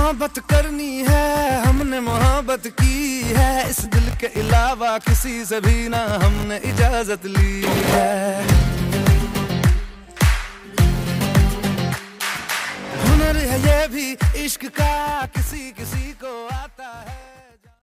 मोहब्बत करनी है, हमने मोहब्बत की है, इस दिल के अलावा किसी से भी ना हमने इजाजत ली है। हुनर है ये भी इश्क का, किसी किसी को आता